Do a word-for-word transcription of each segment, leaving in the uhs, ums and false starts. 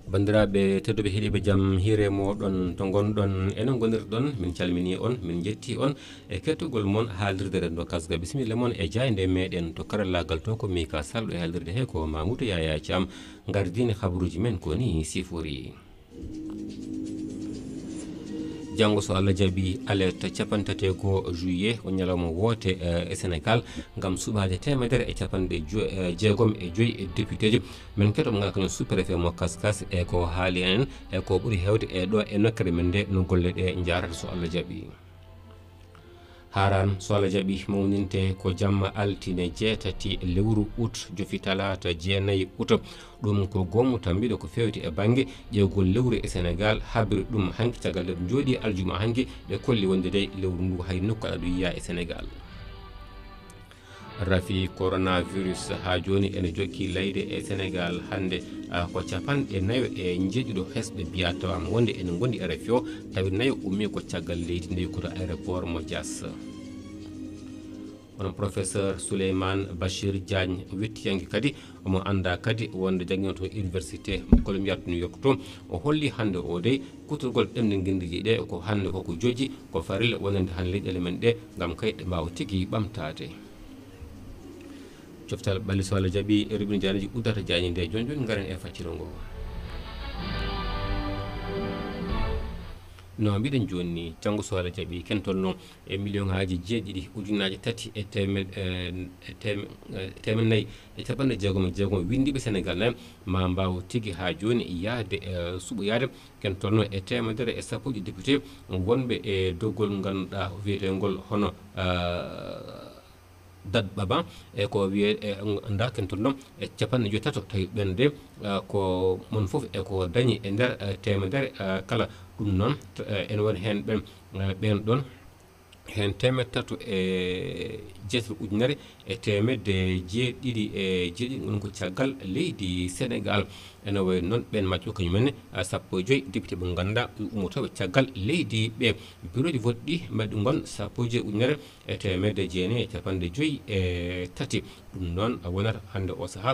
bandiraɓe tedduɓe heeɗiɓe jaam hiire moɗon to gonɗon enen gonirɗon min calmini on min jetti on e kettugol moon haalirde rendo kasga bisimilla moon e jayde meɗen to karallagal to ko Mika Sall e haalirde he ko Mamoudou Yaya Thiam gardini habaruji men ko ni sifori janngo so Allah jaɓi alerte capantate go juillet o ñalawma woote e Sénégal ngam suɓade temedere e capanɗe jeegom e joyi e député ji min keto mo ngakano sous préfet mo kaskas e ko haali en e ko ɓuuri hewde e ɗo e nokkere men nde no golle ɗe jarata so Allah jaɓi haran so Allah jaɓi mawninte ko jamma altine jeetati lewru août jofi talata jeenayyi août ɗum ko gomu tambiɗo ko fewti e banggue ƴewgol lewru e Sénégal habri ɗum hanki caggal nde ɗum jooɗi aljuma hanki ɓe kolli wonde de lewru ndu hay nokku aɗa ɗum yiya e Sénégal rafi coronavirus ha joni ene jokki layde e Sénégal hande ko capanɗe nayo e jeeɗiɗo hesɓe biya tawama wonde ene gondi e rafi o tawi nayo ummi ko caggal leydi ndewi koto aéroport mo Dias onon professeur Souleymane Bachir Diagne wettiyanke kadi omo anda kadi wonde jangguino to université Columbia to New York to o holli hande o dey kutorgol ɗemɗe guindiji ɗe ko hande koko joji ko farilla wonande han leyɗele men ɗe gam kayɗe mbawa tigui ɓamtade coftal ɓalli so Allah jaaɓi rubini janiji uddata jañi nde joni joni garen e facciro ngo no mbiɗen joni ni janggo so Allah jaaɓi ken tolno e million ngaji jeeɗiɗi ujunnaji tati e temed temed nayyi e capanɗe jeegom e jeegom windiɓe Sénégal nayi ma mbaw tigui ha joni yaade suɓoyade ken tolno e temedere e sappoji député wonɓe e doggol ganduɗa wiyetengol hono Dad Baba e ko wiye e anda ken tolno e capanɗe joyitato tawi ɓen de ko mon foof e ko dañi e nder temedere kala ɗum noon ene woni hen ɓen ɓen ɗon hen temedde tatu e jeetati ujunere e temedde jeeɗiɗi e jeeɗiɗi gon ko caggal leydi Sénégal ene wayi noon ɓen majjo kañumenne sappo e joyyi député ɓe ganduɗa ummotoɓe caggal leydi ɓe bureau de vote ɗi mbaɗi gon sappo e joyyi ujunere e temedde jeenayyi e capanɗe joyyi e tati ɗum noon wonata hande o saaha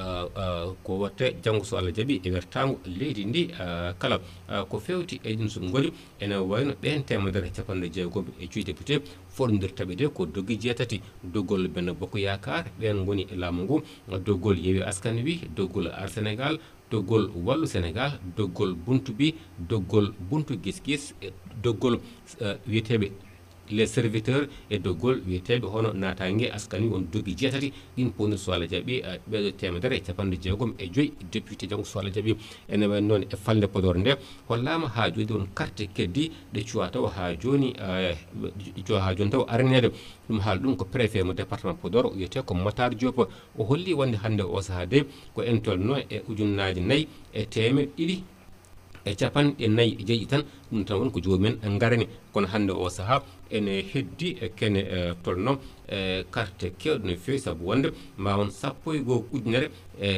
ko watte janggo so Allah jaaɓi e wertago leydi ndi kala ko fewti e ɗin soɓe gooli ene wayno ɓen temedere capanɗe jeegom e joyyi député foɗodirtaɓe de ko dogui jeetati doggol Benno Bokk Yakar ɓen goni e laamu ngu doggol Yewwi Askan Wi doggol Aar Sénégal doggol Wallu Sénégal doggol Buntu Bi doggol Buntu Gis Gis doggol wiyeteɓe les serviteurs e doggol wiyeteɓe hono natangue Askan Wi on dogui jeetati ɗin ponir so Allah jaaɓi ɓeɗo temedere e capanɗe jeegom e joyyi député janggo so Allah jaaɓi ene wayi noon e falde Podor nde hollama ha joni on carte keddi ɗe cuwa taw ha joni cuwa ha joni taw aranede ɗum haala ɗum ko préfet mo département Podor wiyete ko Matar Diop o holli wonde hande o saaha de ko en tolno e ujunnaje nayyi e temed ɗiɗi e capanɗe nayyi e jeeɗiɗi tan ɗum tan woni ko jomumen garani kono hande o saaha ene heddi e kene tolno e carte kewɗe no fewi saabu wonde ma won sappo e goho ujunere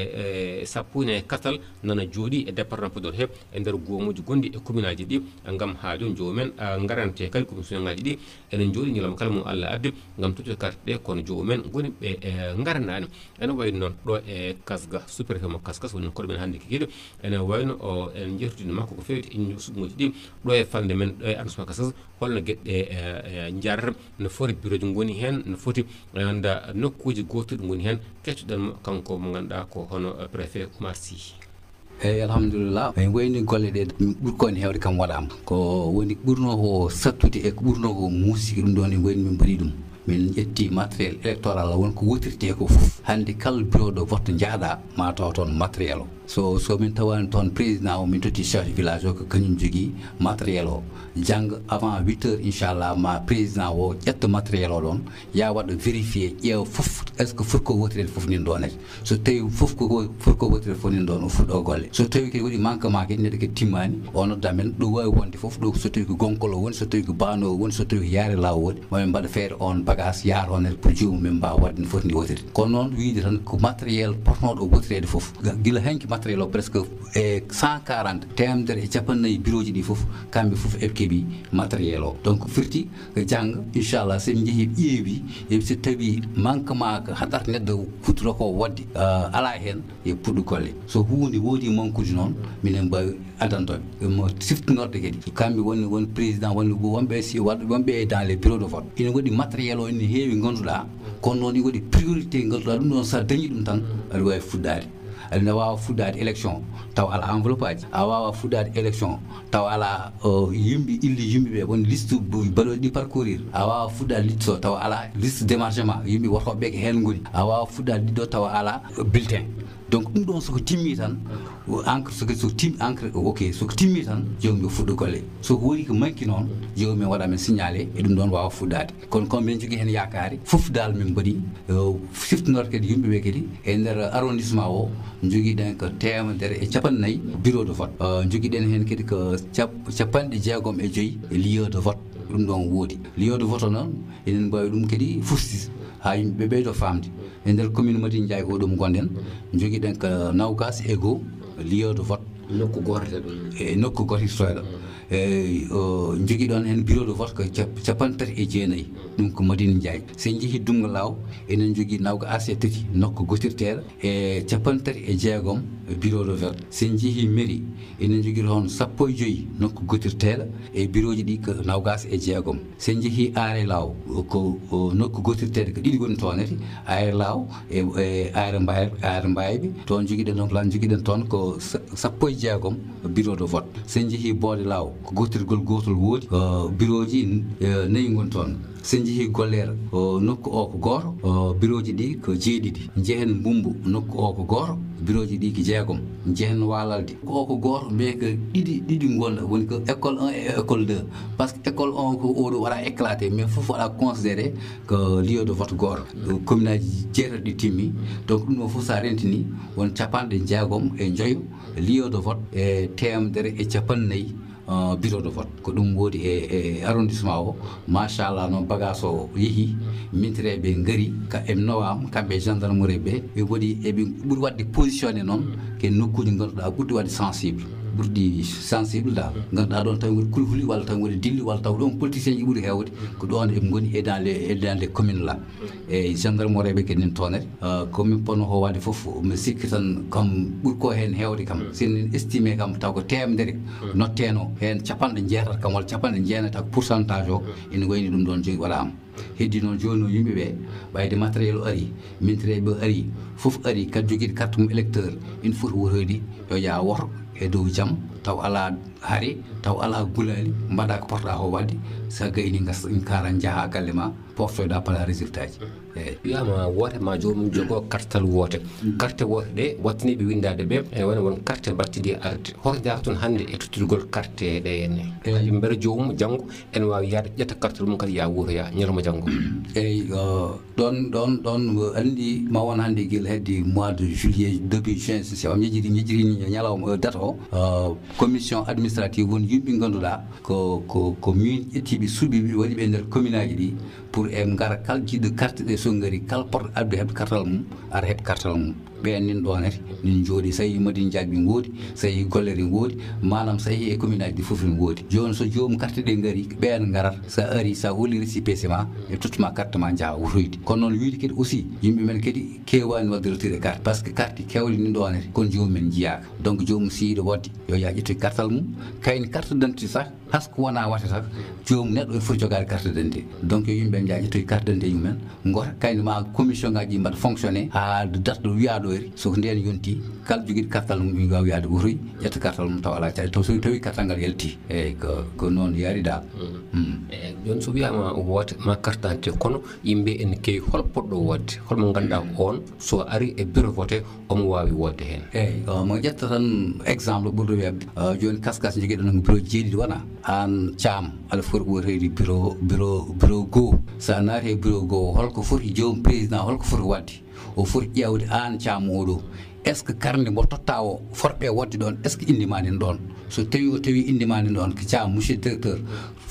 e sappo e katal nana jooɗi e département Podor he e nder gomuji gonɗi e commune aji ɗi gam ha joni jomumen garante kadi commission ngaji ɗi enen jooɗi ñalawma kala mo Allah addi gam tottude carte ɗe kono jomumen goni ɓe garanani ene wayno noon ɗo e kasga sous préfet mo kaskas woni koɗo men hande kikiɗe ene wayno o en jertudino makko ko fewti e suɓugoji ɗi ɗo e falde men ɗo e arrondissement kaskas holno gueɗe jarata no foti bureau ji goni hen no foti anda nokkuji gotuɗi goni hen kettoɗen kanko mo ganduɗa ko hono préfet Oumar Sy eyyi alhamdulillah en wayni golle ɗe ɓuuri ko ne hewde kam waɗama ko woni ɓurno ko sattude e ko ɓurno ko muusiki ɗum ɗon en wayni min mbaɗi ɗum min ƴetti matériel électoral wonko wotirte ko foof hande kala bureau de vote jaaɗa ma taw toon matériel o so so min tawani toon président o min totti chef de village o ko kañum jogui matériel o jang avant huit heures inchallah ma président o ƴetta matériel o ɗon ya waɗa vérifié ƴeewa foof est ce que foti ko wotirede foof nin ɗon so tawi foof ko foti ko wotirede foof nin ɗon o fuɗɗo golle so tawi kadi waɗi manquement kadi neɗɗo kadi timmani o nodda men ɗo wawi wonde foof ɗo so tawi ko gonkolo woni so tawi ko banowo woni so tawi ko yaare law woni mamin mbaɗa feere on bag bagage yaron pour jomum men mbawa wadde no foti ndi wotere kono noon wiide tan ko matériel pornoɗo o wotirede fof gila henki matériel o presque e cent quarante temedere e capannayyi bureau ji ɗi fof kamɓe fof eɓe keeɓi matériel o donc firti ko jangga inchallah sen jeehi ƴeewi e so tawi manquement ko haɗata neɗɗo futuro ko wadde ala hen e puɗɗo golle so hunde woodi manqueji noon minen mbawi adantoɓe mo siftinorde kadi so kamɓe woni won président woni wonɓe si wonɓe dans les bureaux de vote ina waɗi matériel o ene heewi ganduɗa kono noon ina waɗi priorité ganduɗa ɗum ɗon sa dañi ɗum tan aɗa wawi fuɗɗade aɗa wawa fuɗɗade élection taw ala enveloppe aji a wawa fuɗɗade élection taw ala yimɓe illi yimɓeɓe won liste baɗoɗi ɗi parcourir a wawa fuɗɗade liste o taw ala liste démarchement yimɓe wotoɓe ko hen goni a wawa fuɗɗade ɗiɗo taw ala bulletin donc ɗum ɗon soko timmi tan encre soko so tim encre ok soko timmi tan jomum yo fuɗɗo golle soko woni ko manki noon jomum en waɗa men signalé e ɗum ɗon wawa fuɗɗade kono kono min jogui hen yakari fof dal min mbaɗi siftinorde kadi yimɓeɓe kadi e nder arrondissement o joguiɗen ko temedere e capannayyi bureau de vote joguiɗen hen kadi ko capanɗe jeegom e joyyi e lieu de vote ɗum ɗon woodi lieu de vote noon enen mbawi ɗum kadi fustis ha yimɓe ɓeydo famde e nder commune Madina Ndiaye o ɗum gonɗen joguiɗen ko Nawgas e goo lieu de vote nokku gorete ɗum e nokku gotirtoɗo e joguiɗon hen bureau de vote ko capanɗe tati e jeenayyi ɗum ko Madina Ndiaye sen jeehi Dunga Law enen jogui Nawgas e tati nokku gotirteɗo e capanɗe tati e jeegom bureau de vote sen jeehi mairie enen jogui toon sappo e joyyi nokku gotirteɗo e bureau ji ɗi ko Nawgas e jeegom sen jeehi Aare Law ko nokku gotirteɗo ko ɗiɗi goni toonete Aare Law e Aare Mbaye Aare Mbayeɓe toon joguiɗen donc lan joguiɗen toon ko sappo e jeegom bureau de vote sen jeehi Boode Law ko gotirgol gotol woodi bureau ji nayyi goni toon sen jeehi Gollere nokku o ko goto bureau ji ɗi ko jeeɗiɗi jeehen Mbumbu nokku o ko goto bureau ji ɗi ko jeegom jeehen Walalde ko o ko goto mais ko ɗiɗi ɗiɗi gonɗa woni ko école un et école deux par ce que école un ko oɗo waɗa éclaté mais fof waɗa considéré ko lieu de vote goto commune aji jeetati ɗi timmi donc ɗum ɗon fof sa rentini won capanɗe jeegom e joyyo lieu de vote e temedere e capannayyi bureau de vote ko ɗum woodi e arrondissement o machallah noon bagage o yeehi mintireɓe gaari ka eɓe nowama kamɓe gendarmerie ɓe ɓe waɗi eɓe ɓuuri wadde positionné noon ke nokkuji ganduɗa ɓurɗi wadde sensible ɓurɗi sensible da ganduɗa ɗon tawi woodi kulhuli walla tawi woodi dilli walla taw ɗon politicien ji ɓuuri hewde ko ɗon eɓe goni e dans les dans les communes là e gendarmerie ɓe kadi nen toonere komin ponno ho wadde foof mi sikki tan kam ɓuuri ko hen hewde kam sen estimé kam taw ko temedere notteno hen capanɗe jeetati kam walla capanɗe jeenayta ko pourcentage o ene wayni ɗum ɗon jogi waɗama heddi noon joni no yimɓeɓe ɓayde matériel o ari mintireɓe ari foof ari kadi joguiɗo carte mum électeur ine foti wotoyde yo ya woto e dow jaam taw ala haare taw ala gulali mbaɗa ko porɗa ho wadde sa gayni gasa kara jaaha galle ma poftoyɗa pala résultat ji eyyi wiyama wote ma jomum jogo kartal wote carte wote ɗe wattaniɓe windade ɓe ene wona won carte battiɗi arde hoto jaa toon hande e tottirgol carte ɗe henne yimɓe mbeɗa jomum janggo ene wawi yaade ƴetta carte mum kadi ya wuroya ñalawma janggo eyyi ɗon ɗon ɗon andi ma won hande guila hedde mois de juillet début juin so am ñejiri ñejiri ñalawma date o commission administrative woni yimɓe ganduɗa ko ko ko min ƴettiɓe suuɓiɓe waɗiɓe nder commune aji ɗi pour e gara kala jiɗɗo carte ɗe so gari kala porɗo abde heɓde kartal mum ara heɓ kartal mum ɓen nin ɗonete nin jooɗi so yi Madina Ndiaye ɓe goodi so yi Gollere goodi manam so yi e commune aji ɗi foof ne goodi joni so jomum carte ɗe gari ɓen garat sa ari sa holi récipicé ma e tottuma carte ma jaaha wutoyde kono noon wiide kadi aussi yimɓe men kadi kewani wadde retiré carte par ce que carte kewɗe nin ɗonete kono jomum men jiyaka donc jomum siiɗo wadde yo ya ƴettoy cartal mum kayni carte d'identité sak hasko wona wata tak jomum neɗɗo e foti jogade carte d'identité donc yo yimɓe jaa ƴettoy carte d'identité yumen gota kayni ma commission ngaji ɗi mbaɗa fonctionné ha date ɗo wiyaɗori soko nden yonti kala joguiɗo cartal mum mi wawi yaade wutoy ƴetta cartal mum taw ala caɗe taw so tawi cartal ngal yalti eyyi ko ko noon yaari dal eyyi joni so wiyama wote ma carte d'identité kono yimɓe ene kewi hol poɗɗo wodde holmo ganduɗa on so ari e bureau voté omo wawi wodde hen eyyi mo ƴetta tan exemple ɓurɗo webde joni kaskas joguiɗon bureau jeeɗiɗi wona an Thiam aɗa foti wotoyde bureau bureau bureau goo sa naati e bureau goo holko foti jomum président holko foti wadde o foti ƴewde an Thiam oɗo est ce que karnde mo totta o forɓe wodde ɗon est ce que indima nen ɗon so tawi o tawi indima nen ɗon ko Thiam monsieur directeur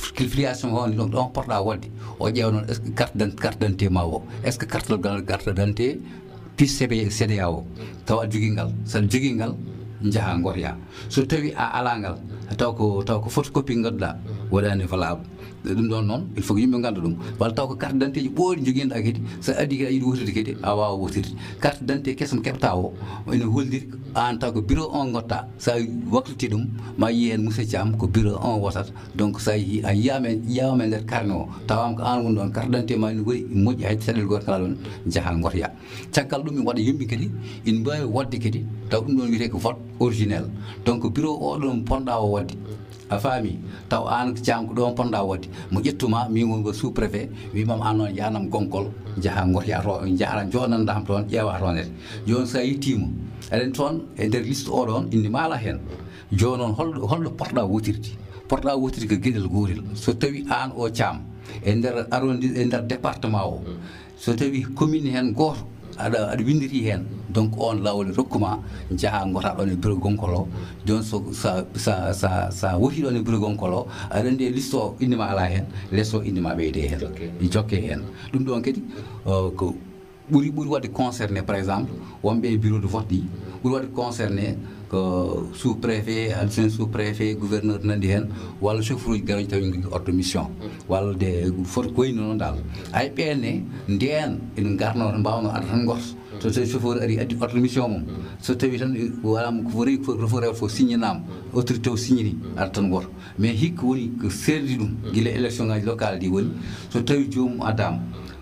filiation on donc on porta wadde o ƴeewa noon est ce que carte d'identité carte d'identité ma o est ce que carte carte d'identité pis C D A o taw a jogui ngal saɗa jogui ngal jaaha gorya so tawi a ala ngal taw ko taw ko photocopie gadduɗa waɗani valable ɗum ɗon noon il faut ko yimɓe ganda ɗum walla taw ko carte d'identité ji ɓooli joguinoɗa kadi sa addi kadi a yiiɗi wotirde kadi a wawa wotirde carte d'identité kesum keɓta o ene holliri an taw ko bureau on gotta sa wakliti ɗum ma yi hen monsieur Thiam ko bureau on wotat donc sa yi a yiyama yiyama e nder carnet o tawam ko an woni ɗon carte d'identité ma ne waɗi moƴƴi hay caɗele goto kala ɗon jaaha gorya caggal ɗum mi waɗa yimɓe kadi ina mbawi wadde kadi taw ɗum ɗon wiyete ko vote originel donc bureau oɗon ponɗa o wadde a faami taw an Thiam ko ɗon ponɗa wadde mo ƴettuma min woni ko sous préfet wimam an noon yanam gonkol jaaha gorya to jahara jonandam toon ƴeewa toonete joni sa yettima aɗen toon e nder liste oɗon inde ma ala hen joni noon holɗo holɗo porɗa wotirde porɗa wotirde ko gueɗel gotel so tawi an o Thiam e nder arrondi e nder département o so tawi commune hen goto aɗa aɗa windiri hen donc on lawol rokkuma jaaha gota ɗon e bureau gonkol o joni so sa sa sa sa woti ɗon e bureau gonkol o aɗa andi liste o indema ala hen liste o indema ɓeyde hen jokke hen ɗum ɗon kadi ko ɓuuri ɓuuri wadde concerné par exemple wonɓe e bureau de vote ɗi ɓuuri wadde concerné ko sous préfet adjoint sous préfet gouverneur nandi hen walla chauffeur uji garoji tawi jogui ordre de mission walla de foti ko wayno noon dal hay ɓenne nden ene garno to mbawno ada tan gorto so tawi chauffeur ari addi ordre de mission mum so tawi tan walama ko rewi ko fo rew fo signanama autorité o signini ada tan gorto mais hikka woni ko serdi ɗum guila élection ngaji local ɗi woni so tawi jomum adama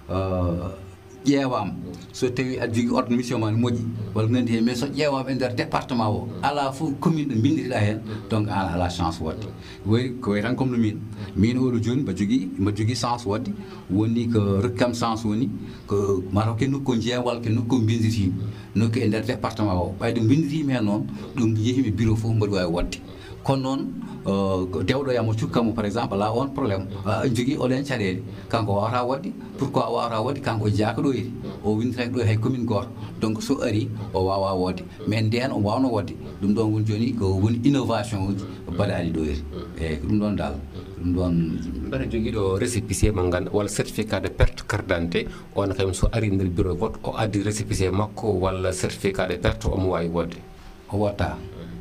ƴeewama so tawi aɗa jogui ordre de mission ma ne moƴƴi walla nandi hen mais so ƴeewama e nder département o ala fof commune ɗo bindiriɗa hen donc an ala chance wadde wayi ko way tan comme no min min oɗo joni mba jogui mba jogui chance wadde woni ko rokkam chance woni ko mataw ke nokku jeeya walla ke nokku bindirimi nokku e nder département o ɓayde bindirimi hen noon ɗum yeehimi bureau fof mbaɗi wawi wadde kono noon dewɗo yamo cukkamo par exemple ala on probléme jogui oɗen caɗele kanko wawata wadde pourquoi wawata wadde kanko jaaka ɗo yeri o winditaki ɗo hay commune goto donc so ari o wawa wadde mais nden o wawno wadde ɗum ɗon woni joni ko woni innovation uji mbaɗaɗi ɗo yeri eyyi ko ɗum ɗon dal ɗum ɗon mbaɗa jogui ɗo récépissé mo ganduɗa walla certificat de perte carte d'identité on kam so ari nder bureau vote o addi récépissé makko walla certificat de perte omo wawi wadde o watta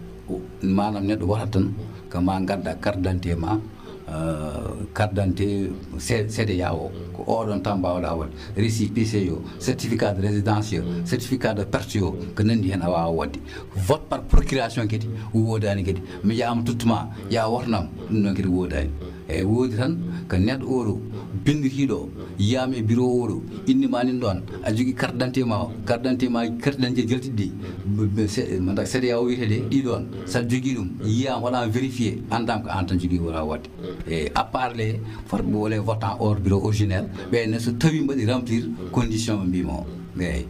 manam neɗɗo wata tan ko ma gadda carte d'identité ma carte d'identité C D A o ko oɗon tan mbawɗa wadde récépissé yo certificat de résidence yo certificat de perte yo ko nandi hen a wawa wadde vote par procuration kadi wodani kadi mi yama tottuma ya wornam ɗum noon kadi wodani eyyi woodi tan ko neɗɗo oɗo bindiriɗo yiyama e bureau oɗo indema nin ɗon a jogui carte d'identité ma carte d'identité ma carte d'identité jaltiɗi ɗi C D A o wiyetede ɗiɗon saɗa jogui ɗum yiyama waɗa vérifié andam ko an tan jogui wona wadde eyyi à part les forɓe wole votant hors bureau originel ɓenne so tawi mbaɗi remplir condition ɓe mbima o eyyi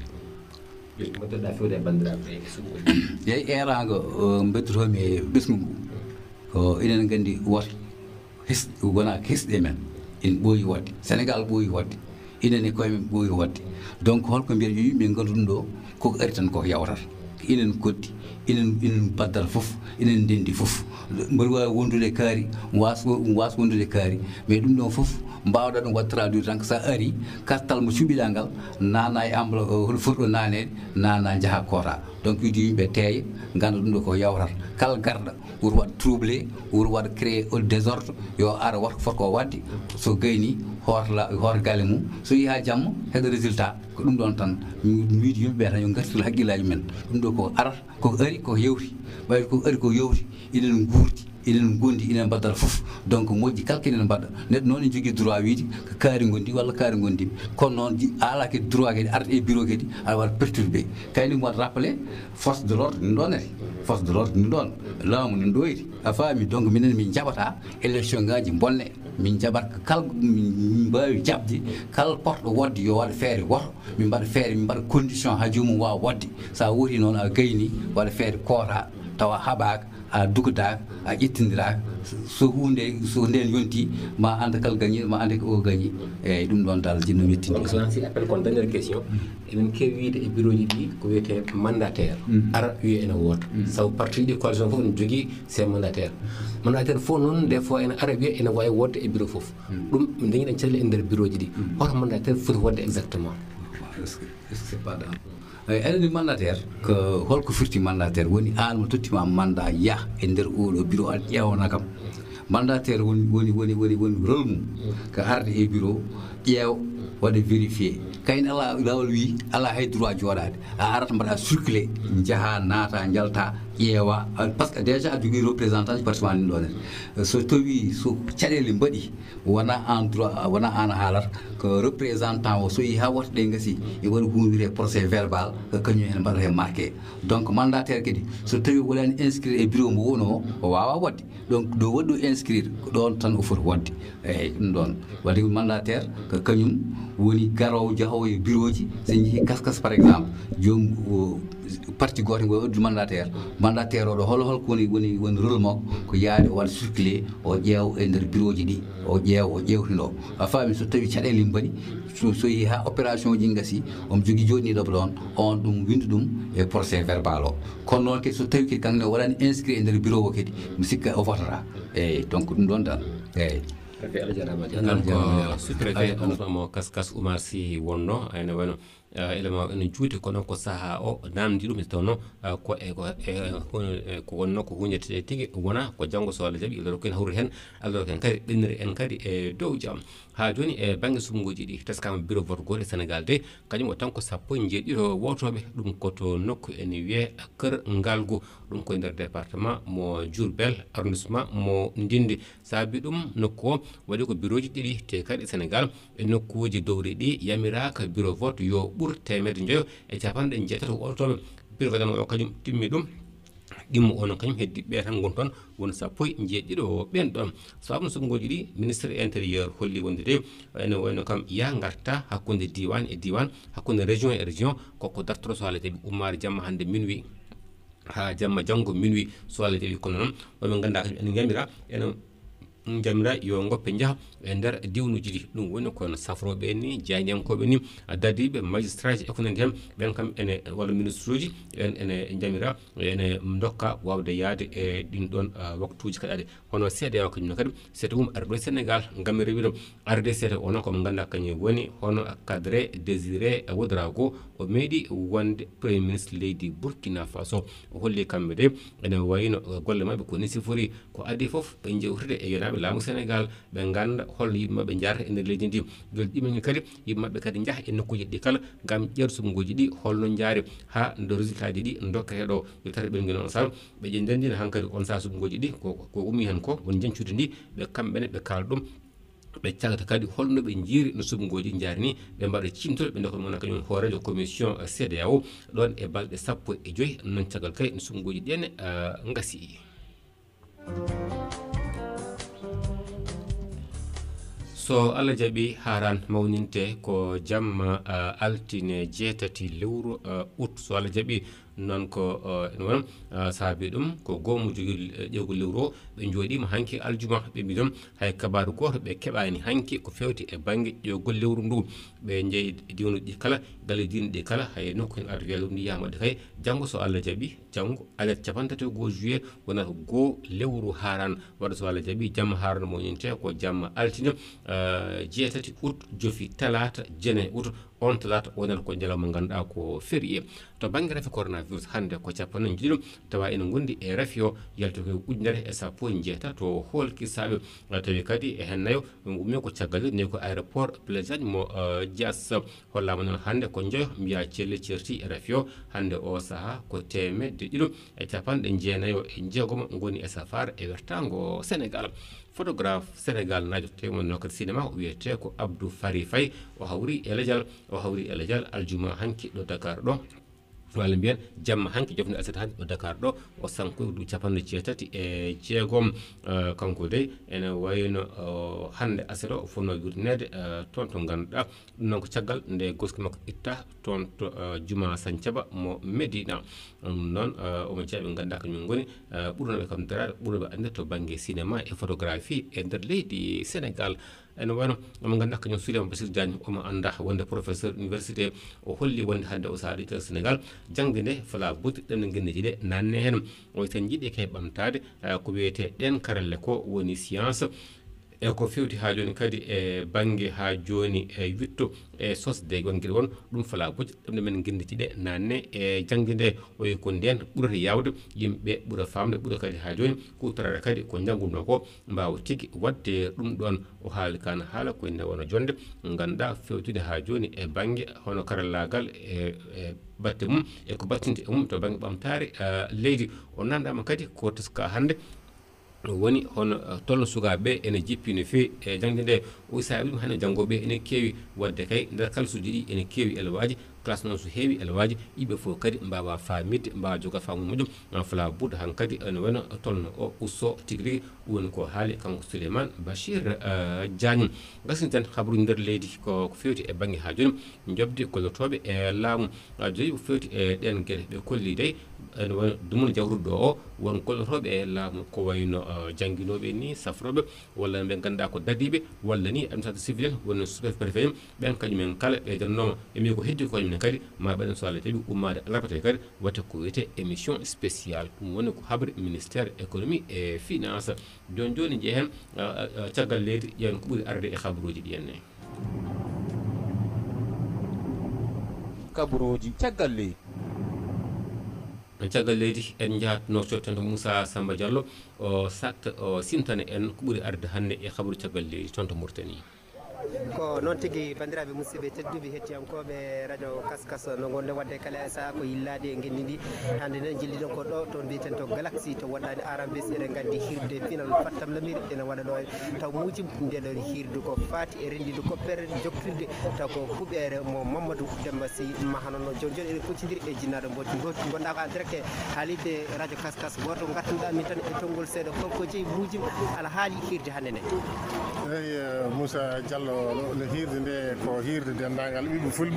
mbaɗɗa fewde e bandiraɓe yeyi erago beddotomi e ɓesgu ngu ko enen gandi woto his wona hisɗe men in ɓooyi wadde sénégal ɓooyi wadde inen e koyemen ɓooyi wadde donc holko mbiyata yo yimɓe gandu ɗum ɗo koko ari tan koko yawtata inen koddi inen inen baddata foof inen ndendi foof mbaɗa wawi wondude kaari was was wondude kaari mais ɗum ɗon foof mbawɗa ɗum wadde traduire tan ko sa ari kartal mo cuɓiɗa ngal nana e enveloppe hono foti ɗo nanede nana jaaha koota donc wiide yimɓe teeya ganda ɗum ɗo ko yawtata kala garɗo woto waɗ troublé woto waɗ créé au désordre yo ara watta ko foti ko wadde so gayni hootla hoota galle mum so yiiha jamma heeɗa résultat ko ɗum ɗon tan wiide yimɓeɓe tan yo gartir haqqillaji men ɗum ɗo ko arata koko ari koko yewti ɓayde koko ari koko yewti inen guurdi inen gondi inen mbaddata foof donc moƴƴi kala kenen mbaɗa neɗɗo noon ne jogui droit wiide ko kaari gondi walla kaari gondimi kono noon ala kadi droit kadi arata e bureau kadi aɗa waɗa perturbé kayni mo waɗa rappelé force de l'ordre ni ɗonete force de l'ordre ni ɗon laamu ni ɗoyti a faami donc minen min jaɓata élection ngaji bonne min jaɓat ko kala min mbawi jaɓde kala porɗo wodde yo waɗa feere woto min mbaɗa feere min mbaɗa condition ha jomum wawa wodde sa woti noon a gayni waɗa feere koota tawa haɓaka a dugadaka a ƴettidiraka so hunde so nden yonti ma anda kala gagné ma anda ko o gagné eyyi ɗum ɗon dal jinno wettinde donc so si appel kon dernière question emin kewi wiide e bureau ji ɗi ko wiyete mandataire ara wiye ene woota sabu parti ɗi coalition fof ne jogui ses mandataire mandataire fof noon des fois ene ara wiye ene wawi wodde e bureau fof ɗum min dañiɗen caɗele e nder bureau ji ɗi hoto mandataire foti wodde exactement est ce que c'est pas dans eɗeni mandataire ko holko firti mandataire woni an mo tottima mandat ya e nder oɗo bureau an ƴewna kam mandataire woni woni woni woni woni rôle mum ko arde e bureau ƴeew waɗa vérifié kayne ala lawol wi ala hay droit joɗade a arata mbaɗa circulé jaaha naata jalta ƴeewa par ce que déjà a jogui représentant département ni ɗon en so tawi so caɗele mbaɗi wona en droit wona an haalata ko représentant o so yi ha woto ɗe gasi e waɗa hunde procès verbal ko kañum hen mbaɗata hen marqué donc mandataire kadi so tawi waɗani inscrire e bureau mo wono o wawa wadde donc ɗo waɗi ɗo inscrire ko ɗon tan o foti wadde eyyi ɗum ɗon wadde mandataire ko kañum woni garowo jahowo e bureau ji so jeehi kaskas par exemple joom parti goto ngo waɗi mandataire mandataire oɗo hol holko woni woni woni rôle makko ko yaade o waɗa circulé o ƴeew e nder bureau ji ɗi o ƴeew o ƴewtino a faami so tawi caɗele mbaɗi so so yi ha opération ji gasi omo jogui joɗiniɗo ɗon on ɗum windu ɗum e procès verbal o kono noon kadi so tawi kadi kankone waɗani inscrit e nder bureau o kadi mi sikka o votata eyyi donc ɗum ɗon tan eyyi préfet Allah jarama ko sous-préfet mo kaskas Oumar Sy wonno ene wayno élément ene juuti kono ko saaha o namdi ɗum tawno ko e ko wonno ko huñete tigi wona ko janggo so Allah jaaɓi Allah rokkuen hawru hen Allah rokken kadi ɓenniri en kadi e dow jaam ha joni e banggue sumgoji ɗi teskama bureau vote goto e Sénégal de kañum o tan ko sappo e jeeɗiɗo wotoɓe ɗum koto nokku ene wiye Kër Ngalgu ɗum koye nder département mo Diourbel arrondissement mo Ndindi saabi ɗum nokku o waɗi ko bureau ji ɗiɗi te kadi Sénégal e nokkuji dowri ɗi yamiraka bureau vote yo ɓuur temedde joyo e capanɗe jeetato otoɓe bureau vote o kañum timmi ɗum ɗimmo ono kañum heddi ɓe tan gon toon won sappo e jeeɗiɗo ɓen ɗon sababu sumgoji ɗi ministre intérieur holli wonde ene wayno kam ya garta hakkude diwan e diwan hakkude région e région koko dartoto so Allah jaaɓi ummare jamma hande minuit ha jamma janggo minuit so Allah jaaɓi kono noon woɓe ganda kañum ene gamira ene jamira yo goppe jaaha e nder diwnuji ɗi ɗum woni kono safroɓe ni jayniyankoɓe ni dadiɓe magistrat ji e ko nandi hen ɓen kam ene walla ministre uji en ene jamira ene dokka wawde yaade e ɗin ɗon waktuji kadi hono C D A O kañum kadi seeɗa mum arɗo Sénégal gam rewiɗo arde seeɗa o noon komo ganduɗa kañum woni hono cadre Désiré Ouédraogo o meeɗi wonde premier ministre leydi Burkina Faso o holli kamɓe de ene wayno golle mabɓe ko ni sifori ko adi foof ɓe jewtide e yonaɓe laamu Sénégal ɓe ganda holno yimɓeɓe jarata e nder leydi ndi gol ɗimen kadi yimɓeɓe kadi jaaha e nokkuji ɗi kala gam ƴersumgoji ɗi holno jaari ha ndo résultat ji ɗi dokketeɗo yo tati ɓen guino on saaha ɓe ƴe ndendina hankkadi on saaha sumgoji ɗi ko ummi hen ko won jancude ndi ɓe kamɓene ɓe kaala ɗum ɓe cagata kadi holno ɓe jiiri no sumgoji jaari ni ɓe mbaɗa cimtol ɓe dokka mona kañum hoorejo commission C D A O ɗon e balɗe sappo e joyyi noon caggal kadi no sumgoji ɗene gasi so Allah jaaɓi haran mawninte ko jamma altine jeetati lewru août so Allah jaaɓi noon ko ene won saabi ɗum ko goomu jogui ƴewgol lewru o ɓe jooɗima hanki aljuma ɓe mbi ɗon hay kabaru goto ɓe keɓani hanki ko fewti e banggue ƴewgol lewru ndu ɓe jeeyi diwnuji ɗi kala galle diine ɗi kala hay nokku hen arde lewru ndi yamaɗe kay janggo so Allah jaaɓi janggo alet capantati go juillet wonata go lewru haran waɗa so Allah jaaɓi jamma haran moñinte ko jamma altine jeetati août jofi talata jeenayi août on talata wonata ko ñalawma ganduɗa ko férié to banggue rafi coronavirus hande ko capanɗe jiɗiɗum tawa ene gondi e rafi o yalto ko ujunere e sappo e jeetati to holki saɓe tawi kadi e hen nayo ummi ko caggal ne ko aéroport Blaise Diagne mo Dias hollama noon hande ko joyo mbiya celle certi e rafi o hande o saaha ko temedde ɗiɗi e capanɗe jeenayo e jeegom goni e safar e wertago Sénégal photographe Sénégal najo temonno kadi cinéma o wiyete ko Abdou Fari Faye o hawri e lejal o hawri e lejal aljuma hanki ɗo Dakar ɗo walla mbiyen jamma hanki jofde aset hande ɗo Dakar ɗo o sanko du capanɗe jeetati e jeegom kanko dey ene wayno hande aset o fonno wirnede toon to ganduɗa ɗum noon ko caggal nde goski makko itta toon to Juma Santhiaba mo Medina ɗum noon omo jeeɓe ganduɗa kañum goni ɓurnoɓe kam darade ɓurnoɓe ande to banggue cinéma e photographie e nder leydi Sénégal ene wayno omo ganduɗa kañum Souleymane Bassirou Diagne omo anda wonde professeur université o holli wonde hande o saaɗa to Sénégal jangde nde fala budde ɗemɗe guenneji ɗe nanne hen o ten jiiɗi kay ɓamtade ko wiyete ɗen karalle ko woni science e ko fewti ha joni kadi e banggue ha joni e witto e sosde gonguel won ɗum fala bojji ɗemɗe men guenditi ɗe nanne e jangde nde o wi ko nden ɓurata yawde yimɓeɓe ɓuura famde ɓuura kadi ha joni kutorade kadi ko jangguno ko mbawa tigui wadde ɗum ɗon o haali kana haala koye nde wona jonde ganduɗa fewtude ha joni e banggue hono karallagal e e batte mum e ko battinte e mum to banggue ɓamtare leydi o namdama kadi ko teska hande woni hono tolno sukaɓe ene jippi no fewi e jangde nde o saabi ɗum hande janggoɓe ene kewi wadde kay nder kalsuji ɗi ene kewi elewaji classe noon so heewi elewaji yimɓe fof kadi mbawa famidde mbawa joga famu muɗum fala budda han kadi ene wayno tolno o usso tigui rigui woni ko haali kanko Souleymane Bachir Diagne gasini tan habaru nder leydi ko fewti e banggue ha joni jobde gollotoɓe e laamu joyi ko fewti e ɗen gueɗe ɓe kolli dey ene wayno dumuna jawruɗo o won gollotoɓe e laamu ko wayno jangguinoɓe ni safroɓe walla ɓe ganduɗa ko dadiɓe walla ni administrateur civil en woni sous-préfet ɓen kañumen kala ɓe jannoma emi ko heddi ko kañumen kadi ma ɓaɗen so Allah tawi ummade alarba kadi watte ko wiyete émission spéciale ɗum woni ko habre ministére économie et finance joni joni jeehen caggal leydi ƴeewen ko ɓuuri arde e habaruji ɗi henne kabaruji caggal leydi caggal leydi en jahatno cottante Moussa Samba Diallo o satta o simtana en ko ɓuuri arde hande e habaru caggal leydi toon to Mauritanie ko noon tigui bandiraɓe musidɓe tedduɓe hettiyankoɓe radio kaskas no gonɗe wadde kala e saaha ko yillade e guendi ndi hande nen jilliɗon ko ɗo toon mbiyeten to Galaxy to waɗɗani arambes eɗen gandi hirde final fattam lamiri ene waɗa ɗo taw mujum ndeɗon hirdu ko fati e rendide koppere jokkirde taw ko huɓere mo Mamadou Demba Sy mahanono joni joni eɗen kuccidiri e jinnaɗo mboti goti gonɗa ko en direct haalide radio kaskas goto gartuɗa min tan e tonggol seeɗa ko jeeyi mujum ala haali hirde hande nde eyyi Moussa Diallo no hirde nde ko hirde dendagal ɓiɓɓe fulɓe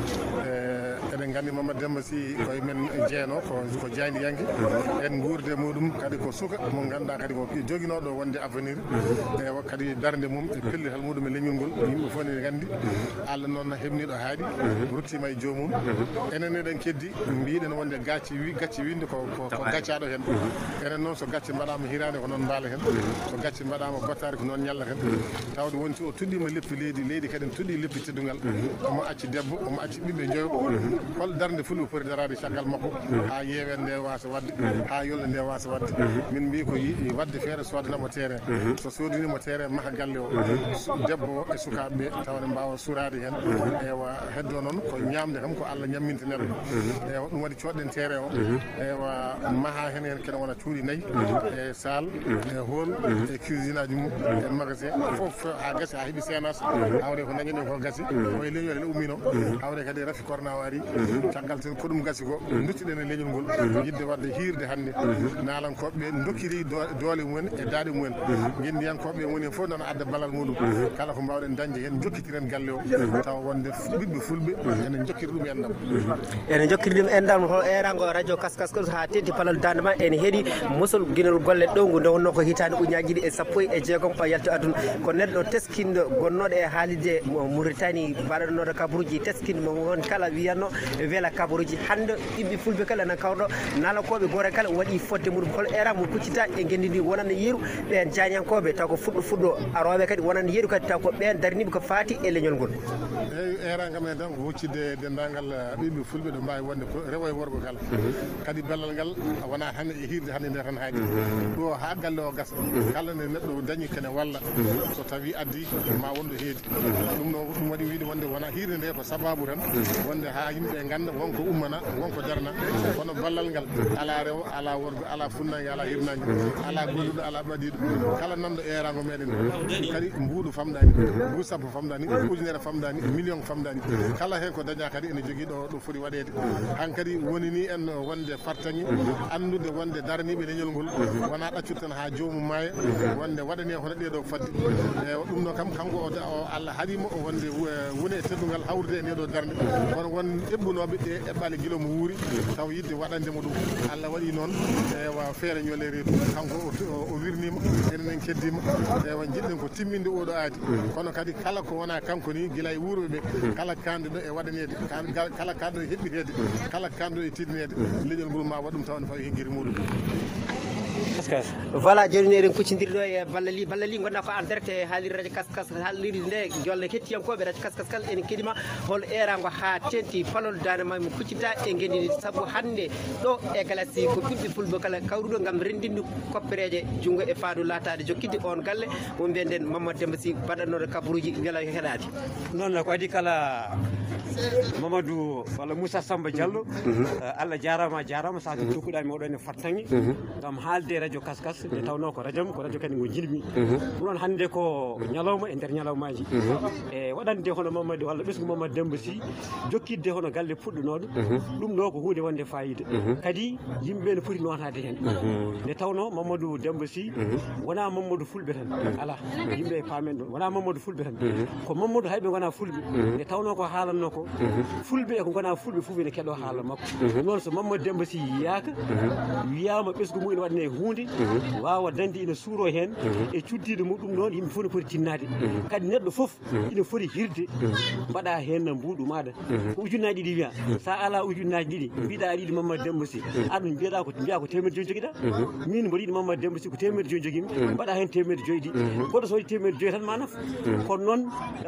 eɗen gandi Mamadou Demba Sy koye men jeeno ko ko jaydiyanke en guurde muɗum kadi ko suka mo ganduɗa kadi ko joguinoɗo wonde avenir e kadi darde mum e pellital muɗum e leñol ngol yimɓe fof ne gandi Allah noon heɓniɗo haaɗi ruttima e jomum enen eɗen keddi mbiɗen wonde gacci gacci winde ko ko gaccaɗo hen enen noon so gacce mbaɗama hirade ko noon mbaala hen so gacce mbaɗama gottade ko noon ñalla hen tawde wonti o tuɗɗima leppi leydi leydi kadi tuɗɗi leppi teddugal omo acci debbo omo acci ɓiɓɓe joyo hol darde fulɓe poti darade caggal makko ha yewen nde wasa wadde ha yolde nde wasa wadde min mbi ko yi wadde feere sodanamo terrain so sodinimo terrain maha galle o debbo o e sukaɓeɓe tawne mbawa surade hen ewa heddo noon ko ñamde kam ko Allah ñamminta neɗɗo ewa ɗum waɗi coɗɗen terrain o ewa maha hen hen kene wona cuuɗi nayyi e salle e hall e cuisine aji mum e magasin foof ha gasi ha heeɓi sénas hawre ko dañi ɗen ko gasi koye leñol ele ummino hawre kadi rafi corona o ari caggal ten ko ɗum gasi ko duttiɗen e leñol ngol yidde wadde hirde hannde naalankoɓeɓe dokkiri doole mumen e daade mumen guendiyankoɓe woni fof noon adda ballal muɗum kala ko mbawɗen dañde hen jokkitiren galle o taw wonde ɓiɓɓe fulɓe enen jokkiri ɗum endam ene jokkiri ɗum endam ho erago radio kaskas ko ha teddi palol dandema ene heeɗi musol guinol golle ɗowgu nde wonno ko hitande uñaji ɗi e sappo e jeegom o yalto aduna ko neɗɗo teskindo gonnoɗo e haalide Mauritanie mbaɗanoɗo kabaruji teskindo mo won kala wiyanno weela kabaruji hande ɓiɓɓe fulɓe kala na kawɗo nalakoɓe goore kala waɗi fodde muɗum hol era mo kuccita e guendi ndi wonande yeeru ɓen jañankoɓe taw ko fuɗɗo fuɗɗo aroɓe kadi wonande yeeru kadi taw ko ɓen darniɓe ko faati e leñol ngol eyyi era kam en tan ko huccidde dendagal ɓiɓɓe fulɓe ɗo mbawi wonde rewo e worgo kala kadi ballal ngal wona hande e hirde hande nde tan haaji ɗo ha galle o gasa kala nde neɗɗo dañi kene walla so tawi addi ma won wonɗo heedi ɗum no ɗum waɗi wiide wonde wona hirde nde ko sababu tan wonde ha yimɓe ganda wonko ummana wonko darna kono ballal ngal ala rewo ala worgo ala funnague ala hirnague ala golluɗo ala ɓaɗiɗo kala nanɗo erago meɗen kadi mbuuɗu famɗani mbu sappo famɗani ujunere famɗani million famɗani kala hen ko daña kadi ene jogui ɗo ɗo foti waɗede hankkadi woni ni en wonde fartaŋi andude wonde daraniɓe leñol ngol wona ɗaccude tan ha jomum maaya wonde waɗane hono ɗeɗo fadde e ɗum ɗo kam kanko o Allah haɗimo o wonde woni e teddugal hawrude e ndeɗo darde kono won eɓɓunoɓe ɗe eɓɓale guila mo wuuri taw yidde waɗandemo ɗum Allah waɗi noon ewa feere ñole reedu kanko o wirnima enen en keddima ewa jiɗɗen ko timminde oɗo aadi kono kadi kala ko wona kanko ni guila e wuuroɓe kala kanduɗo e waɗanede kala kanduɗo e heɓɓitede kala kanduɗo e tidinede leƴol ngol ma waɗum taw ne fawi heggiri muɗum. voilà joni eɗen kuccodiri ɗo e ballali ballali gonɗa ko en direct e haaliri radio kaskas haaliri nde jolle hettiyankoɓe radio kaskas kala ene keɗima hol erago ha tenti palol dane ma mi kuccinta e guendi saabu hande ɗo e galasi ko ɓiɓɓe fulɓe kala kawruɗo gam rendinde koppereje junggo e faadu latade jokkidde on galle mo mbiyanden Mamadou Demba Sy baɗannoɗo kabaruji beela heɗade noon ko adi kala Mamadou walla Moussa Samba Diallo Allah jarama jarama sa tokkuɗami oɗo ene fartaŋi gam haalde radio kaskas nde tawno ko radio ko radio kadi ngo jilmi ɗum noon hannde ko ñalawma e nder ñalawmaji e waɗande hono Mamadou walla ɓesgu Mamadou Demba Sy jokkidde hono galle puɗɗunoɗo ɗum ɗo ko hunde wonde fayida kadi yimɓeɓe ne foti notade hen nde tawno Mamadou Demba Sy wona Mamadou fulɓe tan ala yimɓe paamen ɗon wona Mamadou fulɓe tan ko Mamadou hayɓe gona fulɓe nde tawno ko haalanno ko fulɓe e ko gona fulɓe fof ene keɗo haala makko noon so Mamadou Demba Sy yiyaka wiyama ɓesgu mum ene waɗane hunde wawa dande ina suuro hen e cuddide muɗum noon yimɓe fof ne foti tinnade kadi neɗɗo foof ina foti hirde mbaɗa hen mbuɗu maɗa ko ujunnaji ɗiɗi wiya sa ala ujunnaji ɗiɗi mbiɗa aɗa yiɗi Mamadou Demba Sy aɗa mbiyeɗa ko mbiya ko temedde joyi joguiɗa min mboɗo yiɗi Mamadou Demba Sy ko temedde joyi joguimi mbaɗa hen temedde joyi ɗi goɗɗo so waɗi temedde joyi tan ma naf kono noon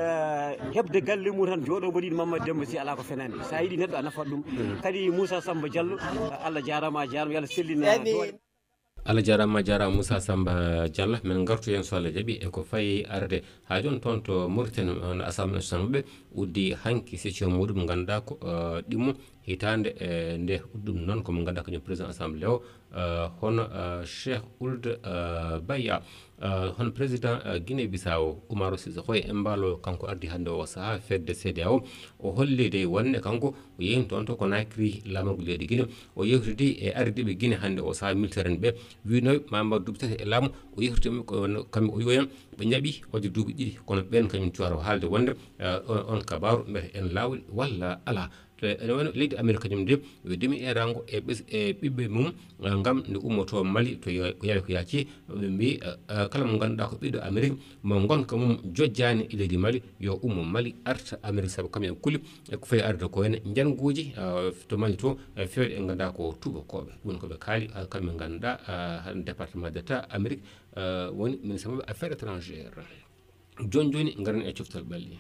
hebde galle mum tan jooɗo mboɗo yiɗi Mamadou Demba Sy ala ko fenani sa yiɗi neɗɗo a nafat ɗum kadi Moussa Samba Diallo Allah jarama a jarama yo Allah sellina Allah jarama jarama Moussa Samba Diallo men gartu hen so Allah jaaɓi e ko fayi arde ha joni toon to Mauritanie on Assemblée nationale ɓe uddi hanki session muɗum ganduɗa ko ɗimmo hitande e nde ɗum noon komo ganduɗa kañum président assemblée o hono Cheikh Ould Baya hono président Guinée Bissau Oumaro Sissoko e mbalo kanko ardi hande o saaha fedde C D A O o holli de wonne kanko o yehi toon to ko nakri lamargo leydi Guinée o yewtidi e ardiɓe Guinée hande o saaha militaire en ɓe winoɓe Mamadou duuɓi tati e laamu o yewtitimi kamɓe o yoyan ɓe jaaɓi wadde duuɓi ɗiɗi kono ɓen kañum cuwaro haalde wonde on kabaru mbete en lawli walla ala ene woni leydi Amérique kañum de weddimi erango e ɓes e ɓiɓɓe mum gam nde ummoto Mali to ko yawi ko yaaci ɓe mbi kala mo ganduɗa ko ɓiɗɗo Amérique mo gonka mum jojjani e leydi Mali yo ummo Mali arta Amérique saabu kamɓe kulli e ko fayi arde ko henne janguji to Mali to fewde e ganduɗa ko tubakoɓe woni koɓe kaali kamɓe ganduɗa département d'état Amérique woni ministre mabɓe affaires étrangères joni joni garan e coftal ɓalli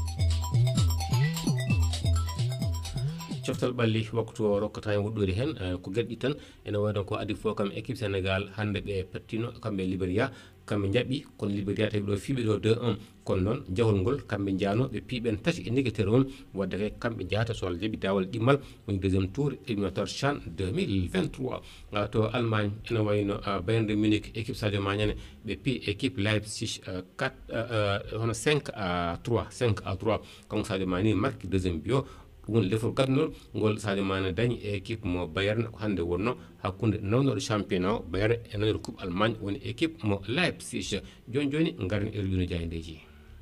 coftal ɓalli waktu o rokkata hen woɗɗori hen ko gueɗɗi tan ene wayno ko adi fof kam équipe Sénégal hande ɓe pettino kamɓe Libéria kamɓe jaaɓi kono Libéria tawi ɗo fiiɓe ɗo deux un kono noon jahol ngol kamɓe jano ɓe piiɓen tati e négateur on wadde kay kamɓe jahata so Allah jaaɓi dawal ɗimmal woni deuxiéme tour éliminatoire CHAN deux mille vingt-trois to Allemagne ene wayno Bayern Munich équipe Sadio Mané ɓe pi équipe Leipzig quatre hono cinq à trois cinq à trois kanko Sadio Mané marque deuxiéme bio woni lefol gadnol ngol Sadio Mané dañi e équipe mo Bayern ko hande wonno hakkude nawnoɗo championnat o Bayern e nawnoɗo coupe Allemagne woni équipe mo Leipzig joni joni garan e rewino jayndeji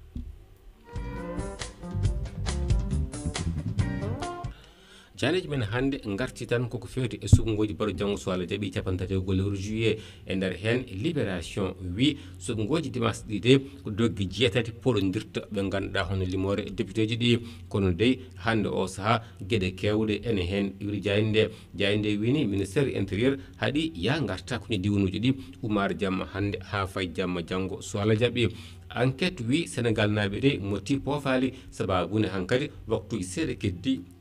janeji men hande garti tan koko fewti e suɓogoji baro janggo so Allah jaaɓi capantati e gollewru juillet e nder hen libération wi suɓogoji dimanche ɗi de ko dogui jeetati polodirta ɓe ganduɗa hono limore député ji ɗi kono dey hande o saaha gueɗe kewɗe ene hen iwri jayinde jayinde wini ministére intérieur haaɗi ya garta koñe diwanuji ɗi Oumar Jamma hande ha fay jamma janggo so Allah jaaɓi enquête wi Sénégal naaɓe de moti poofali sababune hankkadi waktuji seeɗa keddi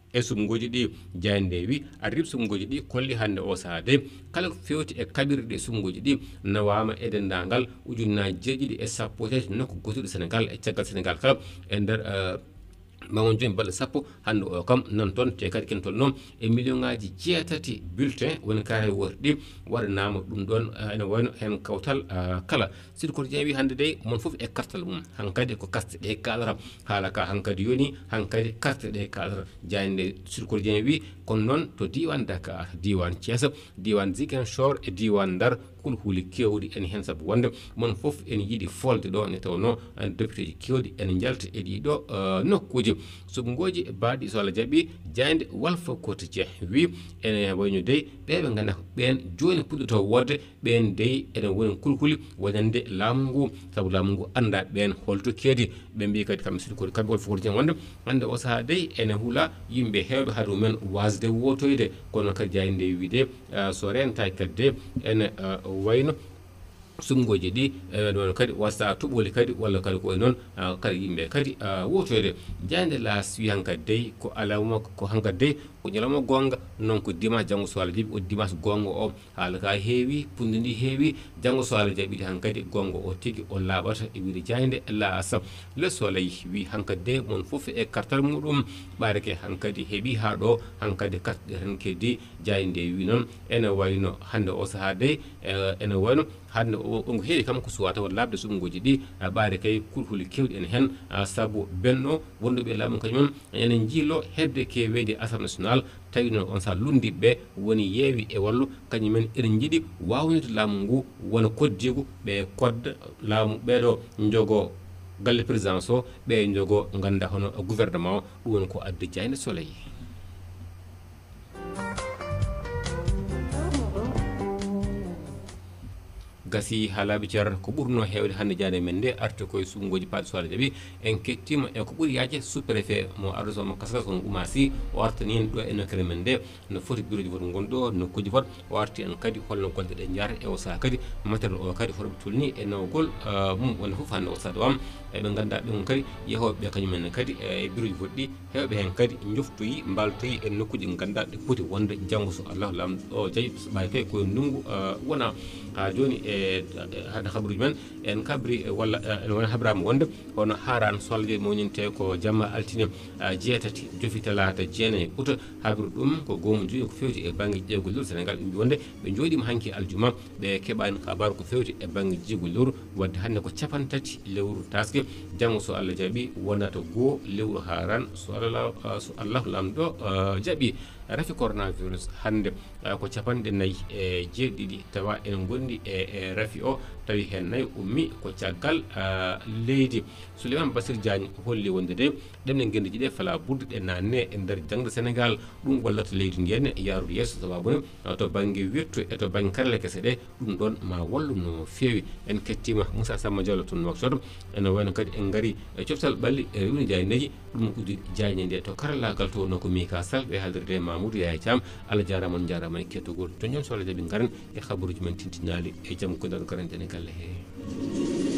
e sumgoji ɗi jayande wi arib sumgoji ɗi kolli hande o saade kala fewti e kabirɗe sumgoji ɗi nawama e dendagal ujunnaji jeeɗiɗi e sappo tati nokku gotuɗo Sénégal e caggal Sénégal kala e nder uh, mawon joni balɗe sappo hande o kam nan toon te kadi ken toon noon e million ngaji jeetati bulletin woni kaare worɗi waɗanama ɗum ɗon ene wayno hen kawtal uh, kala Sud Quotidien wi hande de mon foof e kartal mum hankadi ko kaste ɗe kalata haala ka hankadi yoni hankadi carte ɗe kalata jayande Sud Quotidien wi kono noon to diwan Dakar diwan Thiès diwan Ziguinchor e diwan Ndar kulhuli kewɗi en hen saabu wonde mon foof en yiiɗi folde ɗo nde tawno député ji kewɗi en jalta e ɗiɗo uh, nokkuji sumgoji baɗi so Allah jaaɓi jayande Walf Quotidien wi ene wayno dey ɓeɓe ganda ɓen joni puɗɗoto wodde ɓen dey enen woni kulhuli wonande laamu ngu saabu laamu ngu anda ɓen holto keedi ɓe mbi kadi kamɓe Sud Quotidien kamɓe Walf Quotidien wonde hande o saaha dey ene huula yimɓe hewɓe haade mumen wasde wotoyde kono kadi jayande wi de uh, so rentaki kadi de ene uh, wayno sumgoji ɗi ɗon kadi wasta tuɓoli kadi walla kadi koye noon kadi yimɓe kadi wotoyde jayande las wi hankadi dey ko alawma ko hankadi dey ko ñalawma gonga noon ko dimanche janggo so Allah jaaɓi o dimanche gonga o haala ka heewi pundi ndi heewi janggo so Allah jaaɓi hankadi gonga o tigui o laaɓata e wiide jayande las le soleil wi hankadi de mon foof e kartal muɗum ɓareke hankadi heeɓi ha ɗo hankadi carte ɗe tan keddi jayande wi noon ene wayno hande o saaha dey ene wayno hande ongo heewi kam ko suwata won labde sumgoji ɗi ɓaade kay kulhuli kewɗi en hen saabu benno wonduɓe laamu kañumen enen jiilo hebde kewede assemblée nationale tawi noon on saaha lundiɓeɓe woni yeewi e wallu kañumen eɗen jiiɗi wawnide laamu ngu wona koddigu ɓe kodda laamu ɓeɗo jogo galle présidence o ɓe jogo ganda hono gouvernement o ɗum woni ko addi Jayande Soleil. gasi haalaɓe ceerata ko ɓurno hewde hande jande men nde arte koye sumgoji paɗe so Allah jaaɓi en kettima e ko ɓuuri yaaje sous préfet mo arrondissement mo Kaskas on Oumar Sy o artani en ɗo e nokkere men nde no foti bureau ji vote gonɗo ɗo nokkuji vote o arti en kadi holno golle ɗe jaarata e o saaha kadi matériel o kadi hotoɓe tolni e nawgol mum wonde foof hande o saaha ɗo am eɓe ganduɗa ɓen kadi yeehoɓeɓe kañumen kadi e bureau ji vote ɗi hewɓe hen kadi joftoyi mbaltoyi e nokkuji ɗi ganduɗa ɗe poti wonde janggo so Allah lamɗo o jaaɓi ɓawi tawi koye ndungu wona ha joni e hade habaruji men en kabri walla en wona habrama wonde hono haran so Allah jaaɓi moñinte ko jamma altine jeetati jofi talata jeenayi août habaru ɗum ko goomu joyi ko fewti e banggue ƴeewgol lewru Sénégal ɓe mbi wonde ɓe jooɗima hanki aljuma ɓe keɓani kabaru ko fewti e banggue jeegol lewru wadde hande ko capantati lewru taske janggo so Allah jaaɓi wonata goo lewru haran so Allah so Allah lamɗo jaaɓi rafi coronavirus hande ko capanɗe nayyi e jeeɗiɗi tawa enen gondi e rafi o tawi hen nayyi ummi ko caggal leydi Souleymane Bassir Diagne holli wonde de ɗemɗe guendeji ɗe fala budde ɗe nanne e nder jangde Sénégal ɗum wallata leydi ndi henna yaarude yesso sababune to banggue wirtu e to banggue karale kese ɗe ɗum ɗon ma wallu no fewi en kettima Moussa Samba Diallo toon Nouakchott ene wayno kadi en gaari e coftal ɓalli e rewni Diayneji ɗum uddi Diagne nde to karallagal to noko Mika Sall ɓe haaldirde Mamoudou Yaya Thiam Allah jarama on jarama e kettogol to ñon so Allah jaaɓi garen e habaruji men tintinali e jaam ko dar garante ne galle he